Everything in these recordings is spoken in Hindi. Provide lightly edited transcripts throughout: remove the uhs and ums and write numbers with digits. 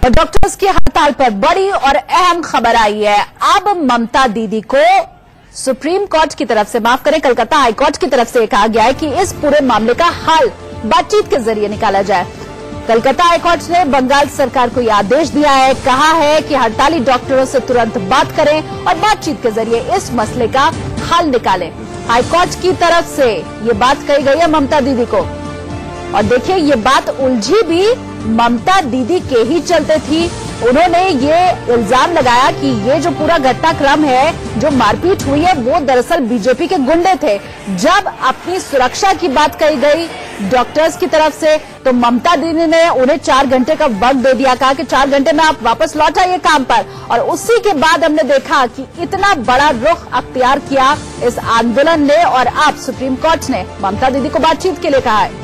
और डॉक्टर्स की हड़ताल पर बड़ी और अहम खबर आई है। अब ममता दीदी को सुप्रीम कोर्ट की तरफ से, माफ करें, कलकत्ता हाई कोर्ट की तरफ से कहा गया है कि इस पूरे मामले का हल बातचीत के जरिए निकाला जाए। कलकत्ता हाई कोर्ट ने बंगाल सरकार को यह आदेश दिया है, कहा है कि हड़ताली डॉक्टरों से तुरंत बात करें और बातचीत के जरिए इस मसले का हल निकालें। हाई कोर्ट की तरफ से ये बात कही गई है ममता दीदी को। और देखिए, ये बात उलझी भी ममता दीदी के ही चलते थी। उन्होंने ये इल्जाम लगाया कि ये जो पूरा घटनाक्रम है, जो मारपीट हुई है, वो दरअसल बीजेपी के गुंडे थे। जब अपनी सुरक्षा की बात कही गई डॉक्टर्स की तरफ से, तो ममता दीदी ने उन्हें 4 घंटे का वक्त दे दिया, कहा कि 4 घंटे में आप वापस लौट आइए काम पर। और उसी के बाद हमने देखा कि इतना बड़ा रुख अख्तियार किया इस आंदोलन ने और अब सुप्रीम कोर्ट ने ममता दीदी को बातचीत के लिए कहा है।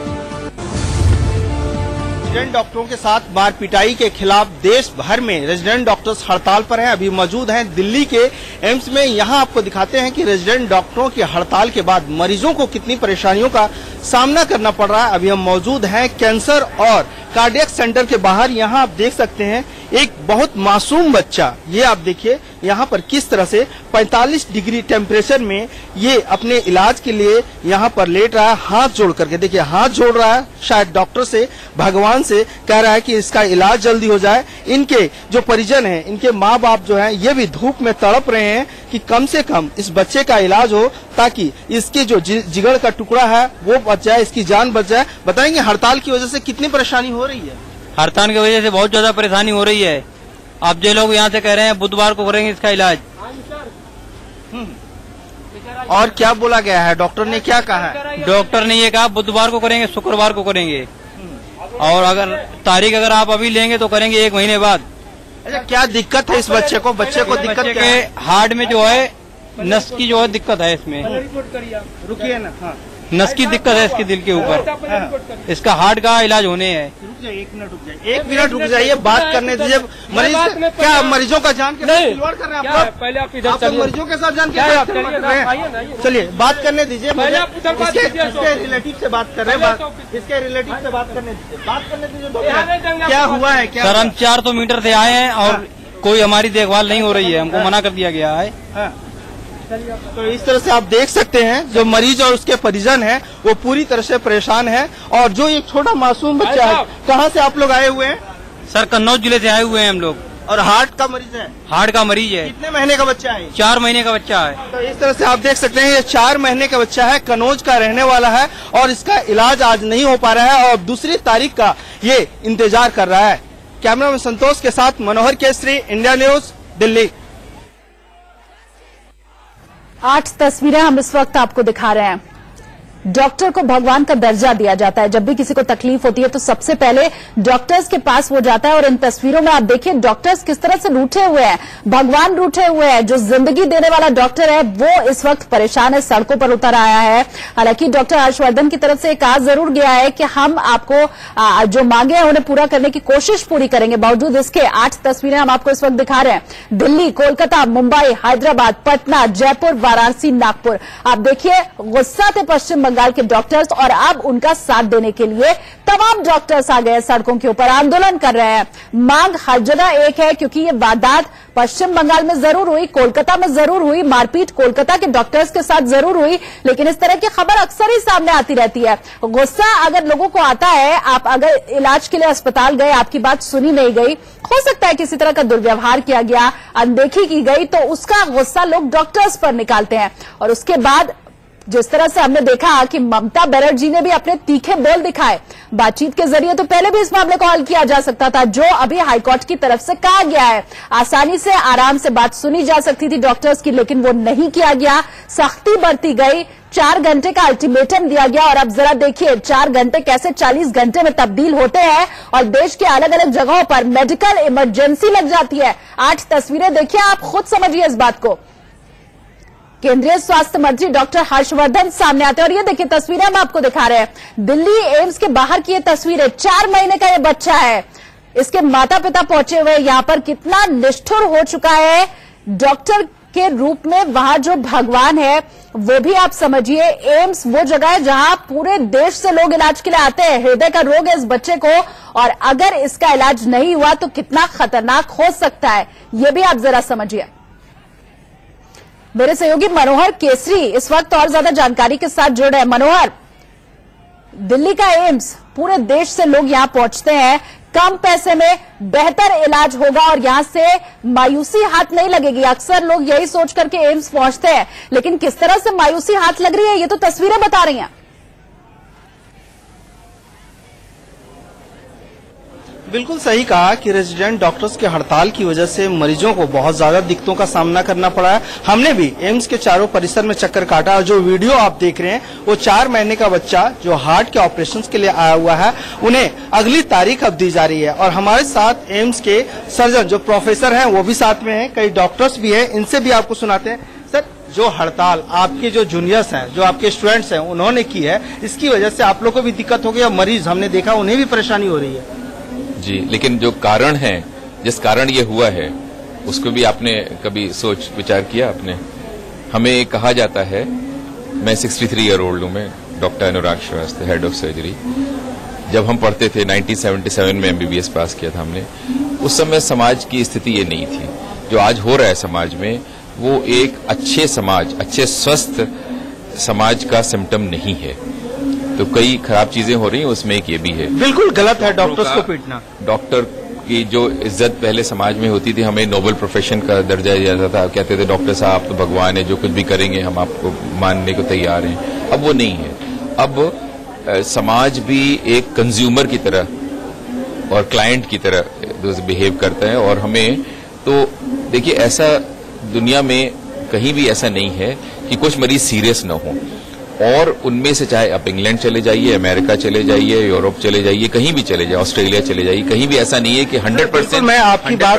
रेजिडेंट डॉक्टरों के साथ मार पिटाई के खिलाफ देश भर में रेजिडेंट डॉक्टर्स हड़ताल पर हैं। अभी मौजूद हैं दिल्ली के एम्स में। यहां आपको दिखाते हैं कि रेजिडेंट डॉक्टरों की हड़ताल के बाद मरीजों को कितनी परेशानियों का सामना करना पड़ रहा है। अभी हम मौजूद हैं कैंसर और कार्डियक सेंटर के बाहर। यहां आप देख सकते हैं एक बहुत मासूम बच्चा, ये आप देखिए यहाँ पर किस तरह से 45 डिग्री टेम्परेचर में ये अपने इलाज के लिए यहाँ पर लेट रहा है, हाथ जोड़ करके। देखिए, हाथ जोड़ रहा है, शायद डॉक्टर से, भगवान से कह रहा है कि इसका इलाज जल्दी हो जाए। इनके जो परिजन हैं, इनके माँ बाप जो हैं, ये भी धूप में तड़प रहे हैं कि कम से कम इस बच्चे का इलाज हो, ताकि इसके जो जिगर का टुकड़ा है वो बच जाए, इसकी जान बच जाए। बताएंगे हड़ताल की वजह से कितनी परेशानी हो रही है? हड़ताल की वजह से बहुत ज्यादा परेशानी हो रही है। अब जो लोग यहाँ से कह रहे हैं बुधवार को करेंगे इसका इलाज। और क्या बोला गया है? डॉक्टर ने क्या कहा है? डॉक्टर ने ये कहा बुधवार को करेंगे, शुक्रवार को करेंगे, और अगर तारीख अगर आप अभी लेंगे तो करेंगे 1 महीने बाद। अच्छा, क्या दिक्कत है इस बच्चे को? बच्चे को दिक्कत क्या है? हार्ट में जो है नस की जो है दिक्कत है इसमें। रुकिए ना। हाँ, नस की दिक्कत है इसके दिल के ऊपर। इसका हार्ट का इलाज होने है। रुक जाइए, 1 मिनट रुक जाइए, 1 मिनट रुक जाइए, बात करने दीजिए। मरीज क्या मरीजों का जान के साथ खिलवाड़ कर रहे हैं आप लोग? पहले आप इधर आप मरीजों के साथ जान के साथ खिलवाड़ कर रहे हैं। चलिए बात करने दीजिए, इसके रिलेटिव से बात कर रहे हैं, इसके रिलेटिव से बात करने दीजिए। क्या हुआ है? क्या सर, हम 400 मीटर से आए हैं और कोई हमारी देखभाल नहीं हो रही है, हमको मना कर दिया गया है। तो इस तरह से आप देख सकते हैं जो मरीज और उसके परिजन हैं वो पूरी तरह से परेशान हैं। और जो एक छोटा मासूम बच्चा है, कहाँ से आप लोग आए हुए हैं? सर, कन्नौज जिले से आए हुए हैं हम लोग। और हार्ट का मरीज है? हार्ट का मरीज है। कितने महीने का बच्चा है? 4 महीने का बच्चा है। तो इस तरह से आप देख सकते हैं ये 4 महीने का बच्चा है, कन्नौज का रहने वाला है और इसका इलाज आज नहीं हो पा रहा है और दूसरी तारीख का ये इंतजार कर रहा है। कैमरामैन संतोष के साथ मनोहर केसरी, इंडिया न्यूज, दिल्ली। 8 तस्वीरें हम इस वक्त आपको दिखा रहे हैं। डॉक्टर को भगवान का दर्जा दिया जाता है। जब भी किसी को तकलीफ होती है तो सबसे पहले डॉक्टर्स के पास वो जाता है। और इन तस्वीरों में आप देखिए डॉक्टर्स किस तरह से रूठे हुए हैं, भगवान रूठे हुए हैं। जो जिंदगी देने वाला डॉक्टर है वो इस वक्त परेशान है, सड़कों पर उतर आया है। हालांकि डॉक्टर हर्षवर्धन की तरफ से कहा जरूर गया है कि हम आपको जो मांगे हैं उन्हें पूरा करने की कोशिश पूरी करेंगे। बावजूद इसके 8 तस्वीरें हम आपको इस वक्त दिखा रहे हैं। दिल्ली, कोलकाता, मुंबई, हैदराबाद, पटना, जयपुर, वाराणसी, नागपुर। आप देखिए गुस्सा थे पश्चिम बंगाल के डॉक्टर्स और अब उनका साथ देने के लिए तमाम डॉक्टर्स आ गए सड़कों के ऊपर, आंदोलन कर रहे हैं। मांग हर जगह एक है, क्योंकि ये वारदात पश्चिम बंगाल में जरूर हुई, कोलकाता में जरूर हुई, मारपीट कोलकाता के डॉक्टर्स के साथ जरूर हुई, लेकिन इस तरह की खबर अक्सर ही सामने आती रहती है। गुस्सा अगर लोगों को आता है, आप अगर इलाज के लिए अस्पताल गए, आपकी बात सुनी नहीं गई, हो सकता है किसी तरह का दुर्व्यवहार किया गया, अनदेखी की गई, तो उसका गुस्सा लोग डॉक्टर्स पर निकालते हैं। और उसके बाद जिस तरह से हमने देखा कि ममता बनर्जी ने भी अपने तीखे बोल दिखाए, बातचीत के जरिए तो पहले भी इस मामले को हल किया जा सकता था, जो अभी हाईकोर्ट की तरफ से कहा गया है। आसानी से, आराम से बात सुनी जा सकती थी डॉक्टर्स की, लेकिन वो नहीं किया गया, सख्ती बरती गई, 4 घंटे का अल्टीमेटम दिया गया। और अब जरा देखिए 4 घंटे कैसे 40 घंटे में तब्दील होते हैं और देश के अलग अलग जगहों पर मेडिकल इमरजेंसी लग जाती है। 8 तस्वीरें देखिए, आप खुद समझिए इस बात को। केंद्रीय स्वास्थ्य मंत्री डॉक्टर हर्षवर्धन सामने आते हैं और ये देखिए तस्वीरें हम आपको दिखा रहे हैं। दिल्ली एम्स के बाहर की ये तस्वीरें, 4 महीने का ये बच्चा है, इसके माता पिता पहुंचे हुए यहां पर। कितना निष्ठुर हो चुका है डॉक्टर के रूप में वहां जो भगवान है वो भी आप समझिए। एम्स वो जगह है जहां पूरे देश से लोग इलाज के लिए आते हैं। हृदय का रोग है इस बच्चे को, और अगर इसका इलाज नहीं हुआ तो कितना खतरनाक हो सकता है, ये भी आप जरा समझिए। मेरे सहयोगी मनोहर केसरी इस वक्त और ज्यादा जानकारी के साथ जुड़ रहे हैं। मनोहर, दिल्ली का एम्स, पूरे देश से लोग यहां पहुंचते हैं, कम पैसे में बेहतर इलाज होगा और यहां से मायूसी हाथ नहीं लगेगी। अक्सर लोग यही सोच करके एम्स पहुंचते हैं, लेकिन किस तरह से मायूसी हाथ लग रही है ये तो तस्वीरें बता रही हैं। बिल्कुल सही कहा कि रेजिडेंट डॉक्टर्स के हड़ताल की वजह से मरीजों को बहुत ज्यादा दिक्कतों का सामना करना पड़ा है। हमने भी एम्स के चारों परिसर में चक्कर काटा और जो वीडियो आप देख रहे हैं वो 4 महीने का बच्चा जो हार्ट के ऑपरेशन के लिए आया हुआ है, उन्हें अगली तारीख अब दी जा रही है। और हमारे साथ एम्स के सर्जन जो प्रोफेसर हैं वो भी साथ में हैं, कई डॉक्टर्स भी हैं, इनसे भी आपको सुनाते हैं। सर, जो हड़ताल आपके जो जूनियर्स हैं, जो आपके स्टूडेंट्स हैं, उन्होंने की है, इसकी वजह से आप लोग को भी दिक्कत हो गई और मरीज हमने देखा उन्हें भी परेशानी हो रही है। जी, लेकिन जो कारण है, जिस कारण ये हुआ है, उसको भी आपने कभी सोच विचार किया आपने? हमें कहा जाता है, मैं 63 ईयर ओल्ड हूं, मैं doctor Anurag Shrivastava, head of surgery. जब हम पढ़ते थे 1977 में MBBS पास किया था हमने, उस समय समाज की स्थिति ये नहीं थी। जो आज हो रहा है समाज में, वो एक अच्छे समाज, अच्छे स्वस्थ समाज का सिम्टम नहीं है। तो कई खराब चीजें हो रही हैं, उसमें एक ये भी है। बिल्कुल गलत है डॉक्टर्स को पीटना। डॉक्टर की जो इज्जत पहले समाज में होती थी, हमें नोबल प्रोफेशन का दर्जा दिया जाता था। कहते थे डॉक्टर साहब तो भगवान है, जो कुछ भी करेंगे हम आपको मानने को तैयार हैं। अब वो नहीं है। अब समाज भी एक कंज्यूमर की तरह और क्लाइंट की तरह बिहेव करता है। और हमें तो देखिए, ऐसा दुनिया में कहीं भी ऐसा नहीं है कि कुछ मरीज सीरियस न हो। और उनमें से चाहे आप इंग्लैंड चले जाइए, अमेरिका चले जाइए, यूरोप चले जाइए, कहीं भी चले जाइए, ऑस्ट्रेलिया चले जाइए, कहीं भी ऐसा नहीं है कि 100% मैं आपकी बात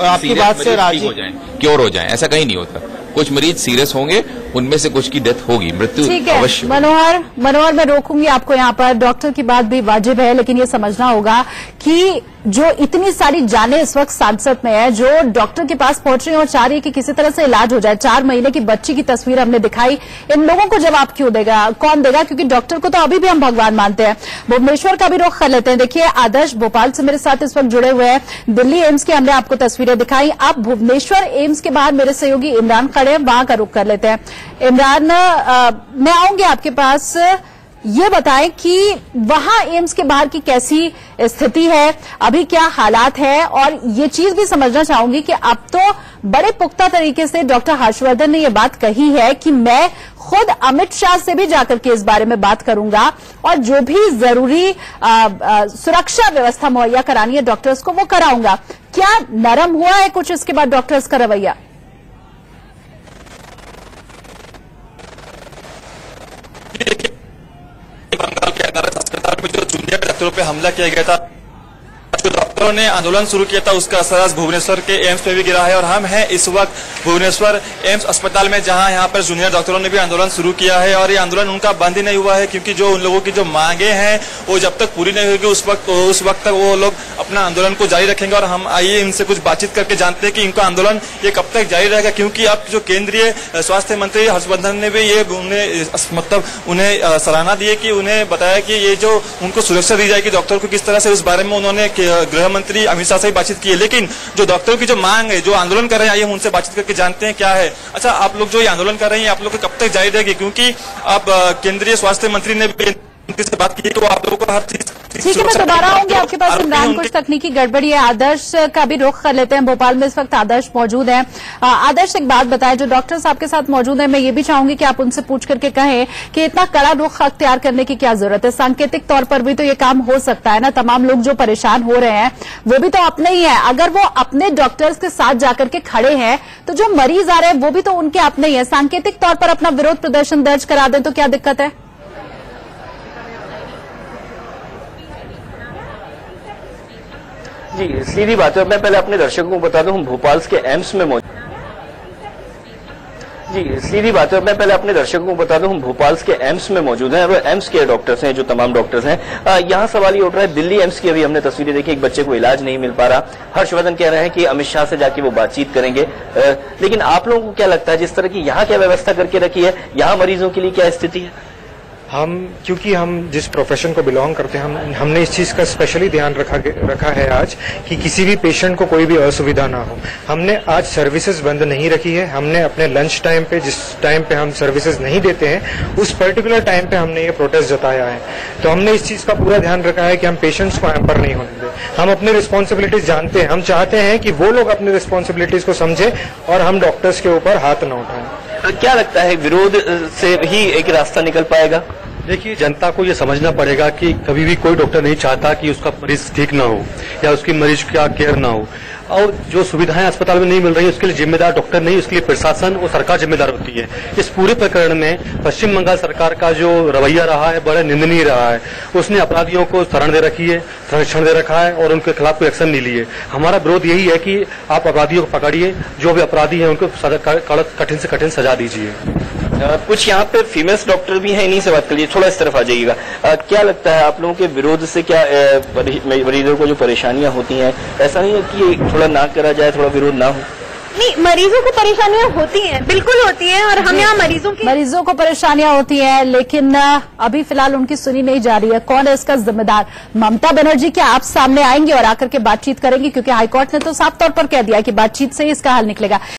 से राजी हो जाए, क्योर हो जाए, ऐसा कहीं नहीं होता। कुछ मरीज सीरियस होंगे, उनमें से कुछ की डेथ होगी, मृत्यु अवश्य। मनोहर मैं रोकूंगी आपको यहाँ पर। डॉक्टर की बात भी वाजिब है, लेकिन ये समझना होगा कि जो इतनी सारी जानें इस वक्त सांसद में है, जो डॉक्टर के पास पहुंच रही है और चाह रही है कि किसी तरह से इलाज हो जाए। 4 महीने की बच्ची की तस्वीर हमने दिखाई, इन लोगों को जवाब क्यों देगा, कौन देगा? क्योंकि डॉक्टर को तो अभी भी हम भगवान मानते हैं। भुवनेश्वर का भी रुख कर लेते हैं। देखिए, आदर्श भोपाल से मेरे साथ इस वक्त जुड़े हुए हैं। दिल्ली एम्स की हमने आपको तस्वीरें दिखाई, अब भुवनेश्वर एम्स के बाहर मेरे सहयोगी इमरान खड़े हैं, वहां का रुख कर लेते हैं। इमरान, मैं आऊंगी आपके पास। ये बताएं कि वहां एम्स के बाहर की कैसी स्थिति है, अभी क्या हालात है, और ये चीज भी समझना चाहूंगी कि अब तो बड़े पुख्ता तरीके से डॉक्टर हर्षवर्धन ने ये बात कही है कि मैं खुद अमित शाह से भी जाकर के इस बारे में बात करूंगा और जो भी जरूरी सुरक्षा व्यवस्था मुहैया करानी है डॉक्टर्स को, वो कराऊंगा। क्या नरम हुआ है कुछ इसके बाद डॉक्टर्स का रवैया? बंगाल के अनारस अस्पताल में जो जूनियर डॉक्टरों पे हमला किया गया था, जो डॉक्टरों ने आंदोलन शुरू किया था, उसका असर आज भुवनेश्वर के एम्स पे भी गिरा है। और हम हैं इस वक्त भुवनेश्वर एम्स अस्पताल में, जहां यहां पर जूनियर डॉक्टरों ने भी आंदोलन शुरू किया है। और ये आंदोलन उनका बंद ही नहीं हुआ है, क्योंकि जो उन लोगों की जो मांगे हैं वो जब तक पूरी नहीं होगी उस वक्त तक वो लोग अपना आंदोलन को जारी रखेंगे। और हम आइए इनसे कुछ बातचीत करके जानते हैं कि इनका आंदोलन ये कब तक जारी रहेगा, क्योंकि अब जो केंद्रीय स्वास्थ्य मंत्री हर्षवर्धन ने भी ये उन्हें सराहना दी है कि उन्हें बताया कि ये जो उनको सुरक्षा दी जाएगी डॉक्टर को किस तरह से, उस बारे में उन्होंने गृह मंत्री अमित शाह से बातचीत की है। लेकिन जो डॉक्टरों की जो मांग है, जो आंदोलन कर रहे हैं, आइए हम उनसे बातचीत करके जानते हैं क्या है। अच्छा, आप लोग जो ये आंदोलन कर रहे हैं, आप लोग को कब तक जारी रहेगी? क्योंकि अब केंद्रीय स्वास्थ्य मंत्री ने भी से बात की तो आप लोगों को हर चीज ठीक है। मैं दोबारा आऊंगी आपके पास इमरान, कुछ तकनीकी गड़बड़ी है। आदर्श का भी रुख कर लेते हैं। भोपाल में इस वक्त आदर्श मौजूद है। आदर्श, एक बात बताएं, जो डॉक्टर्स आपके साथ मौजूद हैं, मैं ये भी चाहूंगी कि आप उनसे पूछ करके कहें कि इतना कड़ा रुख अख्तियार करने की क्या जरूरत है? सांकेतिक तौर पर भी तो ये काम हो सकता है ना। तमाम लोग जो परेशान हो रहे हैं वो भी तो अपने ही है। अगर वो अपने डॉक्टर्स के साथ जाकर के खड़े हैं तो जो मरीज आ रहे हैं वो भी तो उनके अपने ही है। सांकेतिक तौर पर अपना विरोध प्रदर्शन दर्ज करा दें तो क्या दिक्कत है? जी, सीधी बात है। मैं पहले अपने दर्शकों को बता दूं, हम भोपाल के एम्स में मौजूद। जी सीधी बात है। मैं पहले अपने दर्शकों को बता दूं, हम भोपाल के एम्स में मौजूद हैं और एम्स के डॉक्टर्स हैं, जो तमाम डॉक्टर्स हैं। यहाँ सवाल ये उठ रहा है, दिल्ली एम्स की अभी हमने तस्वीरें देखी, एक बच्चे को इलाज नहीं मिल पा रहा। हर्षवर्धन कह रहे हैं कि अमित शाह से जाके वो बातचीत करेंगे, लेकिन आप लोगों को क्या लगता है, जिस तरह की यहाँ क्या व्यवस्था करके रखी है, यहाँ मरीजों के लिए क्या स्थिति है? क्योंकि हम जिस प्रोफेशन को बिलोंग करते हैं, हमने इस चीज का स्पेशली ध्यान रखा है आज कि किसी भी पेशेंट को कोई भी असुविधा ना हो। हमने आज सर्विसेज बंद नहीं रखी है। हमने अपने लंच टाइम पे, जिस टाइम पे हम सर्विसेज नहीं देते हैं, उस पर्टिकुलर टाइम पे हमने ये प्रोटेस्ट जताया है। तो हमने इस चीज का पूरा ध्यान रखा है कि हम पेशेंट्स को हैम्पर नहीं होने दें। हम अपनी रिस्पॉन्सिबिलिटीज जानते हैं, हम चाहते हैं कि वो लोग अपनी रिस्पॉन्सिबिलिटीज को समझे और हम डॉक्टर्स के ऊपर हाथ न उठाएं। क्या लगता है, विरोध से ही एक रास्ता निकल पाएगा? देखिए, जनता को ये समझना पड़ेगा कि कभी भी कोई डॉक्टर नहीं चाहता कि उसका मरीज ठीक ना हो या उसकी मरीज का केयर ना हो, और जो सुविधाएं अस्पताल में नहीं मिल रही है उसके लिए जिम्मेदार डॉक्टर नहीं, उसके लिए प्रशासन और सरकार जिम्मेदार होती है। इस पूरे प्रकरण में पश्चिम बंगाल सरकार का जो रवैया रहा है बड़ा निंदनीय रहा है। उसने अपराधियों को शरण दे रखी है, संरक्षण दे रखा है और उनके खिलाफ कोई एक्शन नहीं लिए। हमारा विरोध यही है कि आप अपराधियों को पकड़िए, जो भी अपराधी है उनको कठिन से कठिन सजा दीजिए। कुछ यहाँ पे फीमेल्स डॉक्टर भी हैं, इन्हीं से बात करिए, थोड़ा इस तरफ आ जाइएगा। क्या लगता है आप लोगों के विरोध से क्या मरीजों को जो परेशानियां होती हैं, ऐसा नहीं है कि थोड़ा ना करा जाए, थोड़ा विरोध ना हो? नहीं, मरीजों को परेशानियां होती हैं, बिल्कुल होती हैं, और हम यहाँ मरीजों को परेशानियां होती हैं, लेकिन अभी फिलहाल उनकी सुनी नहीं जा रही है। कौन है इसका जिम्मेदार? ममता बनर्जी क्या आप सामने आएंगे और आकर के बातचीत करेंगी? क्योंकि हाईकोर्ट ने तो साफ तौर पर कह दिया कि बातचीत से ही इसका हल निकलेगा।